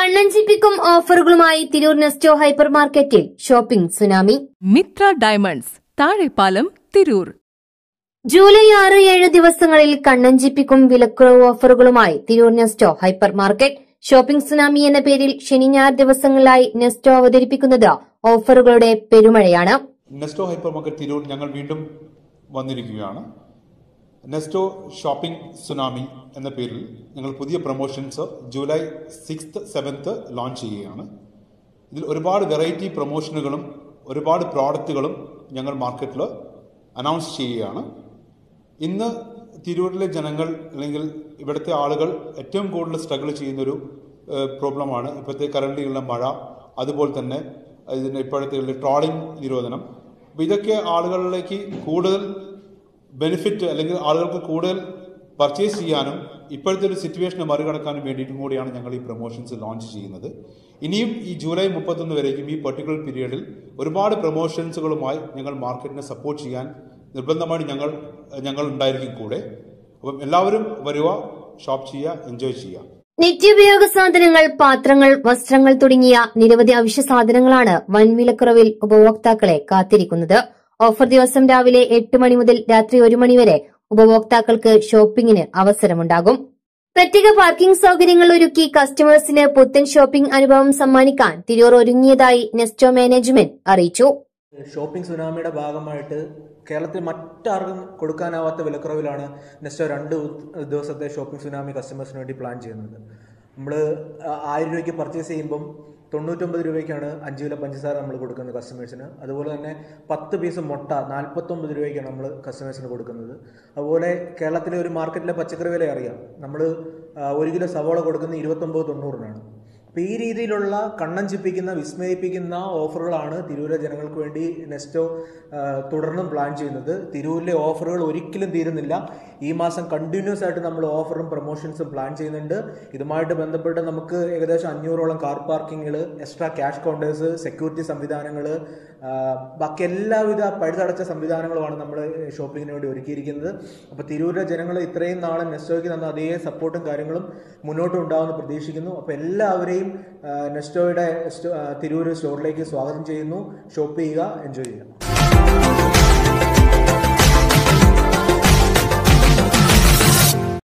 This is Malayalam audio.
കണ്ണഞ്ചിപ്പിക്കും ഓഫറുകളുമായി തിരൂർ നെസ്റ്റോ ഹൈപ്പർ മാർക്കറ്റിൽ shopping tsunami. Mithra diamonds, Thazhepalam, Tirur. July 6-7 ദിവസങ്ങളിൽ കണ്ണഞ്ചിപ്പിക്കും വിലക്കുറവ് ഓഫറുകളുമായി Tirur Nesto hyper market. Shopping tsunami എന്ന പേരിൽ ശനി ഞായർ ദിവസങ്ങളിലായി നെസ്റ്റോ അവതരിപ്പിക്കുന്നത് ഓഫറുകളുടെ പെരുമഴയാണ്. നെസ്റ്റോ ഹൈപ്പർ മാർക്കറ്റ് തിരൂർ ഞങ്ങൾ വീണ്ടും വന്നിരിക്കുകയാണ്. നെസ്റ്റോ ഷോപ്പിംഗ് സുനാമി എന്ന പേരിൽ ഞങ്ങൾ പുതിയ promotions July 6th 7th launch ചെയ്യുകയാണ്. ഇതിൽ ഒരുപാട് വെറൈറ്റി പ്രൊമോഷനുകളും ഒരുപാട് പ്രോഡക്റ്റുകളും ഞങ്ങൾ മാർക്കറ്റിൽ അനൗൺസ് ചെയ്യുകയാണ്. ഇന്ന് തിരൂരിലെ ജനങ്ങൾ അല്ലെങ്കിൽ ഇവിടുത്തെ ആളുകൾ ഏറ്റവും കൂടുതൽ സ്ട്രഗിൾ ചെയ്യുന്നൊരു പ്രോബ്ലമാണ് ഇപ്പോഴത്തെ കറണ്ടിലുള്ള മഴ, അതുപോലെ തന്നെ ഇതിൻ്റെ ഇപ്പോഴത്തെ ട്രോളിംഗ് നിരോധനം. അപ്പോൾ ഇതൊക്കെ ആളുകളിലേക്ക് കൂടുതൽ ബെനിഫിറ്റ് അല്ലെങ്കിൽ ആളുകൾക്ക് കൂടുതൽ പർച്ചേസ് ചെയ്യാനും ഇപ്പോഴത്തെ ഒരു സിറ്റുവേഷനെ മറികടക്കാനും വേണ്ടിയിട്ടും കൂടിയാണ് ഞങ്ങൾ ഈ പ്രൊമോഷൻസ് ലോഞ്ച് ചെയ്യുന്നത്. ഇനിയും ഈ ജൂലൈ 31 വരേക്കും ഈ പെർട്ടിക്കുലർ പീരീഡിൽ ഒരുപാട് പ്രൊമോഷൻസുകളുമായി ഞങ്ങൾ മാർക്കറ്റിനെ സപ്പോർട്ട് ചെയ്യാൻ നിർബന്ധമായി ഞങ്ങൾ ഉണ്ടായിരിക്കും കൂടെ. അപ്പം എല്ലാവരും വരിക, ഷോപ്പ് ചെയ്യുക, എൻജോയ് ചെയ്യുക. നിത്യോപയോഗ സാധനങ്ങൾ, പാത്രങ്ങൾ, വസ്ത്രങ്ങൾ തുടങ്ങിയ നിരവധി അവശ്യ സാധനങ്ങളാണ് വൻ വിലക്കുറവിൽ ഉപഭോക്താക്കളെ കാത്തിരിക്കുന്നത്. ഓഫർ ദിവസം രാവിലെ 8 മണി മുതൽ രാത്രി 1 മണി വരെ ഉപഭോക്താക്കൾക്ക് ഷോപ്പിംഗിന് അവസരമുണ്ടാകും. പ്രത്യേക പാർക്കിംഗ് സൌകര്യങ്ങൾ ഒരുക്കി കസ്റ്റമേഴ്സിന് പുത്തൻ ഷോപ്പിംഗ് അനുഭവം സമ്മാനിക്കാൻ തിരൂർ ഒരുങ്ങിയതായി നെസ്റ്റോ മാനേജ്മെന്റ് അറിയിച്ചു. ഷോപ്പിംഗ് സുനാമിയുടെ ഭാഗമായിട്ട് കേരളത്തിൽ മറ്റാർക്കും കൊടുക്കാനാവാത്ത വിലക്കുറവിലാണ് നെസ്റ്റോ 2 ദിവസത്തെ ഷോപ്പിംഗ് സുനാമി കസ്റ്റമേഴ്സിന് വേണ്ടി പ്ലാൻ ചെയ്യുന്നത്. നമ്മൾ 1000 രൂപയ്ക്ക് പർച്ചേസ് ചെയ്യുമ്പം 99 രൂപയ്ക്കാണ് 5 കിലോ പഞ്ചസാര നമ്മൾ കൊടുക്കുന്നത് കസ്റ്റമേഴ്സിന്. അതുപോലെ തന്നെ 10 പീസ് മുട്ട 49 രൂപയ്ക്കാണ് നമ്മൾ കസ്റ്റമേഴ്സിന് കൊടുക്കുന്നത്. അതുപോലെ കേരളത്തിലെ ഒരു മാർക്കറ്റിലെ പച്ചക്കറി വില അറിയാം. നമ്മൾ 1 കിലോ സവോള കൊടുക്കുന്നത് 29.90-നാണ്. അപ്പോൾ ഈ രീതിയിലുള്ള കണ്ണഞ്ചിപ്പിക്കുന്ന, വിസ്മയിപ്പിക്കുന്ന ഓഫറുകളാണ് തിരൂരിലെ ജനങ്ങൾക്ക് വേണ്ടി നെസ്റ്റോ തുടർന്നും പ്ലാൻ ചെയ്യുന്നത്. തിരൂരിലെ ഓഫറുകൾ ഒരിക്കലും തീരുന്നില്ല. ഈ മാസം കണ്ടിന്യൂസ് ആയിട്ട് നമ്മൾ ഓഫറും പ്രൊമോഷൻസും പ്ലാൻ ചെയ്യുന്നുണ്ട്. ഇതുമായിട്ട് ബന്ധപ്പെട്ട് നമുക്ക് ഏകദേശം 500ഓളം കാർ പാർക്കിങ്ങുകൾ, എക്സ്ട്രാ ക്യാഷ് കൗണ്ടേഴ്സ്, സെക്യൂരിറ്റി സംവിധാനങ്ങൾ, ബാക്കി എല്ലാവിധ പഴുതടച്ച സംവിധാനങ്ങളുമാണ് നമ്മൾ ഷോപ്പിങ്ങിന് വേണ്ടി ഒരുക്കിയിരിക്കുന്നത്. അപ്പോൾ തിരൂരിലെ ജനങ്ങൾ ഇത്രയും നാളെ നെസ്റ്റോയ്ക്ക് തന്ന അതേ സപ്പോർട്ടും കാര്യങ്ങളും മുന്നോട്ടും ഉണ്ടാവുമെന്ന് പ്രതീക്ഷിക്കുന്നു. അപ്പോൾ എല്ലാവരെയും നെസ്റ്റോയുടെ തിരൂർ സ്റ്റോറിലേക്ക് സ്വാഗതം ചെയ്യുന്നു. ഷോപ്പ് ചെയ്യുക, എൻജോയ് ചെയ്യുക.